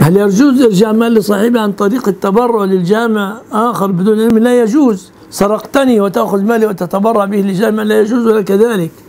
هل يجوز إرجاع مال لصاحبه عن طريق التبرع للجامع آخر بدون علم؟ لا يجوز. سرقتني وتأخذ مالي وتتبرع به لجامع لا يجوز ولا كذلك.